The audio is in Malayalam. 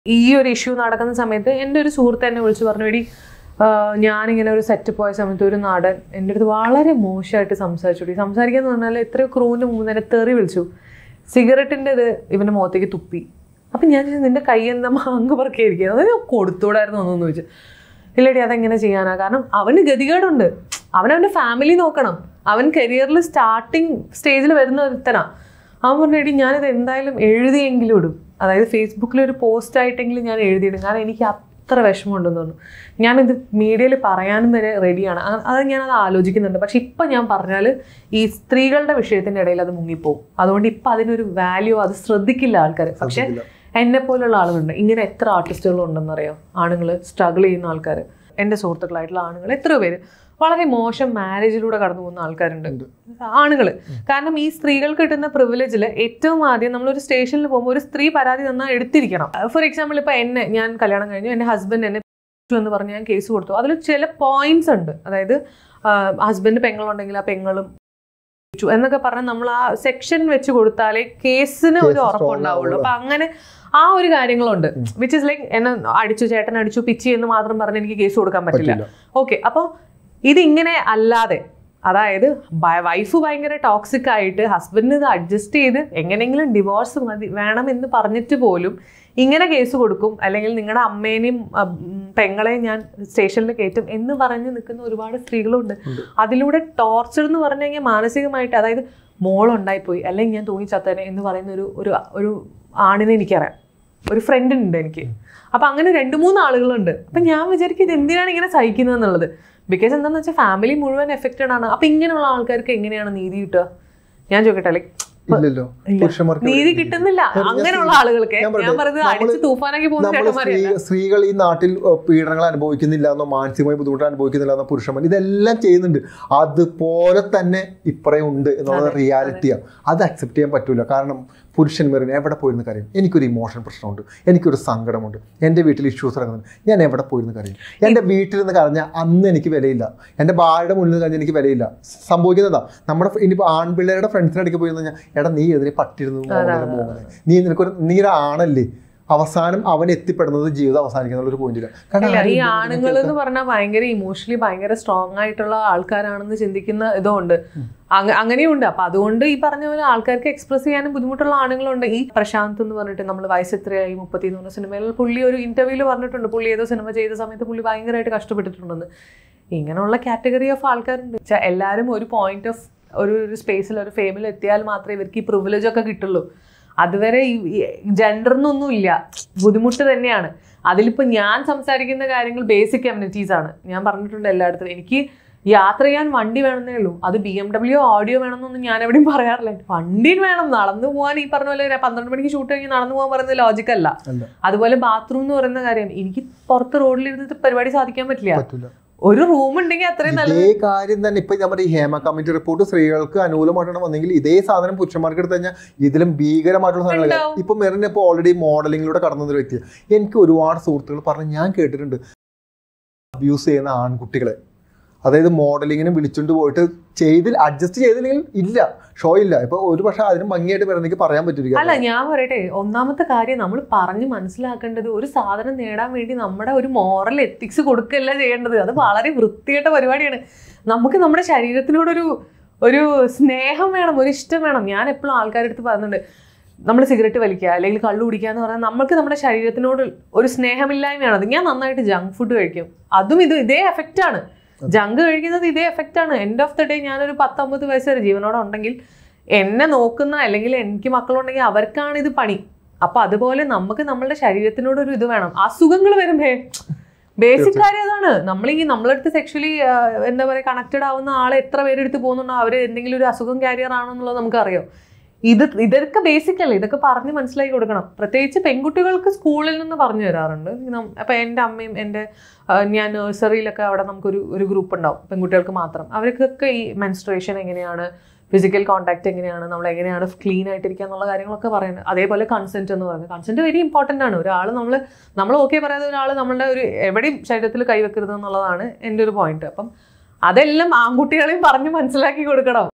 ഈ ഒരു ഇഷ്യൂ നടക്കുന്ന സമയത്ത് എൻ്റെ ഒരു സുഹൃത്ത് എന്നെ വിളിച്ച് പറഞ്ഞു, എടി ഞാനിങ്ങനെ ഒരു സെറ്റ് പോയ സമയത്ത് ഒരു നടൻ എൻ്റെ അടുത്ത് വളരെ മോശമായിട്ട് സംസാരിച്ചു. സംസാരിക്കാന്ന് പറഞ്ഞാൽ എത്രയോ ക്രൂവിൻ്റെ മുമ്പ് എന്നെ തെറി വിളിച്ചു, സിഗരറ്റിൻ്റെ ഇത് ഇവൻ്റെ മുഖത്തേക്ക് തുപ്പി. അപ്പം ഞാൻ നിൻ്റെ കൈ എന്താ മാങ്ങ് പറക്കിയിരിക്കുന്നത്, അത് കൊടുത്തൂടായിരുന്നു ഒന്നെന്ന് ചോദിച്ചു. ഇല്ലടി അതെങ്ങനെ ചെയ്യാനാ, കാരണം അവന് ഗതികേടുണ്ട്, അവനവൻ്റെ ഫാമിലി നോക്കണം, അവൻ കരിയറിൽ സ്റ്റാർട്ടിങ് സ്റ്റേജിൽ വരുന്ന ഒരുത്തനാ. അവൻ പറഞ്ഞു, എടി ഞാനിത് എന്തായാലും എഴുതിയെങ്കിലും ഇടും, അതായത് ഫേസ്ബുക്കിലൊരു പോസ്റ്റായിട്ടെങ്കിലും ഞാൻ എഴുതിയിടും, കാരണം എനിക്ക് അത്ര വിഷമമുണ്ടെന്ന് പറഞ്ഞു. ഞാനിത് മീഡിയയിൽ പറയാനും വരെ റെഡിയാണ്, അത് ഞാനത് ആലോചിക്കുന്നുണ്ട്. പക്ഷെ ഇപ്പം ഞാൻ പറഞ്ഞാൽ ഈ സ്ത്രീകളുടെ വിഷയത്തിൻ്റെ ഇടയിൽ അത് മുങ്ങിപ്പോവും, അതുകൊണ്ട് ഇപ്പം അതിനൊരു വാല്യൂ അത് ശ്രദ്ധിക്കില്ല ആൾക്കാർ. പക്ഷെ എന്നെ പോലുള്ള ആളുകളുണ്ട്, ഇങ്ങനെ എത്ര ആർട്ടിസ്റ്റുകളുണ്ടെന്നറിയോ, ആണുങ്ങൾ സ്ട്രഗിൾ ചെയ്യുന്ന ആൾക്കാർ. എൻ്റെ സുഹൃത്തുക്കളായിട്ടുള്ള ആണുങ്ങൾ എത്രയോ പേര് വളരെ മോശം മാരേജിലൂടെ കടന്നു പോകുന്ന ആൾക്കാരുണ്ട്, ആണുങ്ങൾ. കാരണം ഈ സ്ത്രീകൾക്ക് കിട്ടുന്ന പ്രിവിലേജിൽ ഏറ്റവും ആദ്യം നമ്മളൊരു സ്റ്റേഷനിൽ പോകുമ്പോൾ ഒരു സ്ത്രീ പരാതി തന്നാൽ എടുത്തിരിക്കണം. ഫോർ എക്സാമ്പിൾ ഇപ്പം ഞാൻ കല്യാണം കഴിഞ്ഞു, എൻ്റെ ഹസ്ബൻഡ് എന്നെ എന്ന് പറഞ്ഞ് ഞാൻ കേസ് കൊടുത്തു. അതിൽ ചില പോയിന്റ്സ് ഉണ്ട്, അതായത് ഹസ്ബൻഡ് പെങ്ങളുണ്ടെങ്കിൽ ആ പെങ്ങളും എന്നൊക്കെ പറഞ്ഞാൽ നമ്മൾ ആ സെക്ഷൻ വെച്ച് കൊടുത്താലേ കേസിന് ഒരു ഉറപ്പുണ്ടാവുള്ളൂ. അപ്പൊ അങ്ങനെ ആ ഒരു കാര്യങ്ങളുണ്ട്, വിച്ച് ഇസ് ലൈക്ക് എന്നെ അടിച്ചു, ചേട്ടൻ അടിച്ചു, പിച്ചി എന്ന് മാത്രം പറഞ്ഞ് എനിക്ക് കേസ് കൊടുക്കാൻ പറ്റില്ല. ഓക്കെ, അപ്പോൾ ഇതിങ്ങനെ അല്ലാതെ, അതായത് വൈഫ് ഭയങ്കര ടോക്സിക് ആയിട്ട് ഹസ്ബൻഡ് ഇത് അഡ്ജസ്റ്റ് ചെയ്ത് എങ്ങനെയെങ്കിലും ഡിവോഴ്സ് മതി വേണമെന്ന് പറഞ്ഞിട്ട് പോലും ഇങ്ങനെ കേസ് കൊടുക്കും, അല്ലെങ്കിൽ നിങ്ങളുടെ അമ്മേനെയും പെങ്ങളെയും ഞാൻ സ്റ്റേഷനിൽ കയറ്റും എന്ന് പറഞ്ഞ് നിൽക്കുന്ന ഒരുപാട് സ്ത്രീകളുണ്ട്. അതിലൂടെ ടോർച്ചർ എന്ന് പറഞ്ഞു കഴിഞ്ഞാൽ മാനസികമായിട്ട്, അതായത് മോളുണ്ടായിപ്പോയി അല്ലെങ്കിൽ ഞാൻ തൂങ്ങിച്ചത്തേനെ എന്ന് പറയുന്ന ഒരു ആണിനെ എനിക്കറിയാം, ഒരു ഫ്രണ്ട് ഉണ്ട് എനിക്ക്. അപ്പം അങ്ങനെ 2-3 ആളുകളുണ്ട്. അപ്പം ഞാൻ വിചാരിക്കും ഇത് എന്തിനാണ് ഇങ്ങനെ സഹിക്കുന്നത് എന്നുള്ളത്. ബിക്കോസ് എന്താണെന്ന് വെച്ചാൽ ഫാമിലി മുഴുവൻ എഫക്റ്റഡ് ആണ്. അപ്പം ഇങ്ങനെയുള്ള ആൾക്കാർക്ക് എങ്ങനെയാണ് നീതി കിട്ടുക? ഞാൻ ചോദിക്കട്ടെ, ലൈക്ക് നീതി കിട്ടുന്നില്ല അങ്ങനെയുള്ള ആളുകൾക്ക്. ഞാൻ പറയുന്നത് അടിച്ച് തൂഫാനാക്കി പോകുന്ന സ്ത്രീകൾ ഈ നാട്ടിൽ പീഡനങ്ങൾ അനുഭവിക്കുന്നില്ല എന്നോ മാനസികമായി ബുദ്ധിമുട്ട് അനുഭവിക്കുന്നില്ല എന്നോ പുരുഷന്മാർ ഇതെല്ലാം ചെയ്യുന്നുണ്ട്. അതുപോലെ തന്നെ ഇപ്പറേ ഉണ്ട് എന്നുള്ളത് റിയാലിറ്റിയാണ്. അത് അക്സെപ്റ്റ് ചെയ്യാൻ പറ്റൂല. കാരണം പുരുഷന്മാർ എവിടെ പോയിരുന്ന കാര്യം, എനിക്കൊരു ഇമോഷൻ പ്രശ്നമുണ്ട്, എനിക്കൊരു സങ്കടമുണ്ട്, എൻ്റെ വീട്ടിൽ ഇഷ്യൂസ് ഇറങ്ങുന്നുണ്ട്, ഞാൻ എവിടെ പോയിരുന്ന കാര്യം, എൻ്റെ വീട്ടിൽ നിന്ന് കരഞ്ഞാൽ അന്ന് എനിക്ക് വിലയില്ല, എൻ്റെ ഭാര്യയുടെ മുന്നിൽ നിന്ന് കരഞ്ഞാൽ എനിക്ക് വിലയില്ല. സംഭവിക്കുന്നതാ. നമ്മുടെ ഇനിയിപ്പോൾ ആൺപിള്ളേരുടെ ഫ്രണ്ട്സിൻ്റെ അടുക്ക് പോയി കഴിഞ്ഞാൽ, എടാ നീ എതിരെ പട്ടിരുന്നു, നീ ഒരു ആണല്ലേ, അവസാനം അവൻ എത്തിപ്പെടുന്നത് ജീവിതം അവസാനിക്കുന്ന ഒരു പോയിന്റില്ല. ഈ ആണുങ്ങൾ എന്ന് പറഞ്ഞാൽ ഭയങ്കര ഇമോഷണലി ഭയങ്കര സ്ട്രോങ് ആയിട്ടുള്ള ആൾക്കാരാണെന്ന് ചിന്തിക്കുന്ന ഇതുണ്ട്, അങ്ങനെയുണ്ട്. അപ്പൊ അതുകൊണ്ട് ഈ പറഞ്ഞ പോലെ ആൾക്കാർക്ക് എക്സ്പ്രസ് ചെയ്യാനും ബുദ്ധിമുട്ടുള്ള ആണുങ്ങളുണ്ട്. ഈ പ്രശാന്ത് എന്ന് പറഞ്ഞിട്ട് നമ്മൾ വയസ്സ് എത്രയായി 30 എന്ന് പറഞ്ഞ സിനിമയിൽ പുള്ളി ഒരു ഇന്റർവ്യൂവിൽ പറഞ്ഞിട്ടുണ്ട്, പുള്ളി ഏതോ സിനിമ ചെയ്ത സമയത്ത് പുള്ളി ഭയങ്കരമായിട്ട് കഷ്ടപ്പെട്ടിട്ടുണ്ടെന്ന്. ഇങ്ങനെയുള്ള കാറ്റഗറി ഓഫ് ആൾക്കാരുണ്ട്. എല്ലാവരും ഒരു പോയിന്റ് ഓഫ് ഒരു സ്പേസിൽ ഒരു ഫെയിമിൽ എത്തിയാൽ മാത്രമേ ഇവർക്ക് ഈ പ്രിവിലേജ് ഒക്കെ കിട്ടുള്ളൂ. അതുവരെ ജെൻഡറിനൊന്നും ഇല്ല, ബുദ്ധിമുട്ട് തന്നെയാണ്. അതിലിപ്പോൾ ഞാൻ സംസാരിക്കുന്ന കാര്യങ്ങൾ ബേസിക് കമ്മ്യൂണിറ്റീസ് ആണ്. ഞാൻ പറഞ്ഞിട്ടുണ്ട് എല്ലായിടത്തും എനിക്ക് യാത്ര ചെയ്യാൻ വണ്ടി വേണമെന്നേ ഉള്ളൂ. അത് BMW ഓഡിയോ വേണമെന്നൊന്നും ഞാൻ എവിടെയും പറയാറില്ല. വണ്ടി വേണം, നടന്നു പോകാൻ. ഈ പറഞ്ഞ പോലെ 12 മണിക്ക് ഷൂട്ട് കഴിഞ്ഞ് നടന്നു പോകാൻ പറയുന്നത് ലോജിക്കല്ല. അതുപോലെ ബാത്റൂം എന്ന് പറയുന്ന കാര്യം, എനിക്ക് പുറത്ത് റോഡിലിരുന്നിട്ട് പരിപാടി സാധിക്കാൻ പറ്റില്ല. ഒരു റൂം ഉണ്ടെങ്കിൽ അത്രയും നല്ല കാര്യം തന്നെ. ഇപ്പൊ നമ്മുടെ ഈ ഹേമ കമ്മിറ്റി റിപ്പോർട്ട് സ്ത്രീകൾക്ക് അനുകൂലമായിട്ടാണ് വന്നെങ്കിൽ ഇതേ സാധനം പുരുഷന്മാർക്ക് എടുത്തു കഴിഞ്ഞാൽ ഇതിലും ഭീകരമായിട്ടുള്ള സാധനങ്ങൾ. ഇപ്പൊ മെറിന് ഇപ്പോൾ ഓൾറെഡി മോഡലിങ്ങിലൂടെ കടന്നൊരു വ്യക്തിയാണ്. എനിക്ക് ഒരുപാട് സുഹൃത്തുക്കൾ പറഞ്ഞ് ഞാൻ കേട്ടിട്ടുണ്ട്, അബ്യൂസ് ചെയ്യുന്ന ആൺകുട്ടികളെ, അതായത് മോഡലിങ്ങിന് വിളിച്ചുകൊണ്ട് പോയിട്ട് അഡ്ജസ്റ്റ് ചെയ്തില്ലെങ്കിൽ ഇല്ല, ഷോ ഇല്ല. ഇപ്പൊ ഒരു പക്ഷെ അതിന് ഭംഗിയായിട്ട് എനിക്ക് പറയാൻ പറ്റില്ല. അല്ല, ഞാൻ പറയട്ടെ, ഒന്നാമത്തെ കാര്യം നമ്മൾ പറഞ്ഞ് മനസ്സിലാക്കേണ്ടത്, ഒരു സാധനം നേടാൻ വേണ്ടി നമ്മുടെ ഒരു മോറൽ എത്തിക്സ് കൊടുക്കല്ല ചെയ്യേണ്ടത്. അത് വളരെ വൃത്തികെട്ട പരിപാടിയാണ്. നമുക്ക് നമ്മുടെ ശരീരത്തിനോടൊരു സ്നേഹം വേണം, ഒരു ഇഷ്ടം വേണം. ഞാൻ എപ്പോഴും ആൾക്കാരെടുത്ത് പറയുന്നുണ്ട്, നമ്മൾ സിഗരറ്റ് വലിക്കുക അല്ലെങ്കിൽ കള്ളു കുടിക്കുക എന്ന് പറഞ്ഞാൽ നമുക്ക് നമ്മുടെ ശരീരത്തിനോട് ഒരു സ്നേഹമില്ലായ്മയാണ്. അത് ഞാൻ നന്നായിട്ട് ജങ്ക് ഫുഡ് കഴിക്കും, അതും ഇതേ എഫക്റ്റ് ആണ്. ജങ്ക് കഴിക്കുന്നത് ഇതേ എഫക്റ്റ് ആണ്. എൻഡ് ഓഫ് ദ ഡേ ഞാനൊരു 10-50 വയസ്സ് വരെ ജീവനോടെ ഉണ്ടെങ്കിൽ എന്നെ നോക്കുന്ന അല്ലെങ്കിൽ എനിക്ക് മക്കളുണ്ടെങ്കിൽ അവർക്കാണ് ഇത് പണി. അപ്പൊ അതുപോലെ നമുക്ക് നമ്മളുടെ ശരീരത്തിനോടൊരു ഇത് വേണം. അസുഖങ്ങൾ വരുമ്പേ ബേസിക് കാര്യം അതാണ്. നമ്മളെടുത്ത് സെക്ഷലി എന്താ പറയുക കണക്റ്റഡ് ആവുന്ന ആളെ എത്ര പേരെടുത്ത് പോകുന്നുണ്ടോ അവർ എന്തെങ്കിലും ഒരു അസുഖം ക്യാരിയർ ആണോ എന്നുള്ളത് നമുക്കറിയാം. ഇതൊക്കെ ബേസിക് അല്ലേ, ഇതൊക്കെ പറഞ്ഞ് മനസ്സിലാക്കി കൊടുക്കണം. പ്രത്യേകിച്ച് പെൺകുട്ടികൾക്ക് സ്കൂളിൽ നിന്ന് പറഞ്ഞു തരാറുണ്ട്. അപ്പം എൻ്റെ അമ്മയും ഞാൻ നഴ്സറിയിലൊക്കെ അവിടെ നമുക്കൊരു ഗ്രൂപ്പ് ഉണ്ടാവും പെൺകുട്ടികൾക്ക് മാത്രം. അവർക്കൊക്കെ ഈ മെൻസ്ട്രേഷൻ എങ്ങനെയാണ്, ഫിസിക്കൽ കോൺടാക്ട് എങ്ങനെയാണ്, നമ്മൾ എങ്ങനെയാണ് ക്ലീൻ ആയിട്ടിരിക്കുക എന്നുള്ള കാര്യങ്ങളൊക്കെ പറയുന്നത്. അതേപോലെ കൺസെൻറ്റ് എന്ന് പറയുന്നത്, കൺസെൻറ്റ് വെരി ഇമ്പോർട്ടൻ്റ് ആണ്. ഒരാൾ നമ്മൾ ഓക്കെ പറയാതെ ഒരാൾ നമ്മളുടെ എവിടെയും ശരീരത്തിൽ കൈവെക്കരുത് എന്നുള്ളതാണ് എൻ്റെ ഒരു പോയിന്റ്. അപ്പം അതെല്ലാം ആൺകുട്ടികളെയും പറഞ്ഞ് മനസ്സിലാക്കി കൊടുക്കണം.